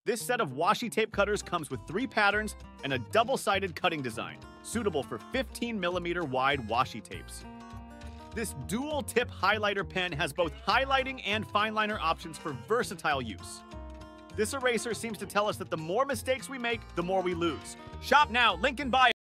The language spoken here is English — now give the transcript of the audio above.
This set of washi tape cutters comes with 3 patterns and a double-sided cutting design, suitable for 15mm wide washi tapes. This dual-tip highlighter pen has both highlighting and fineliner options for versatile use. This eraser seems to tell us that the more mistakes we make, the more we lose. Shop now, link in bio.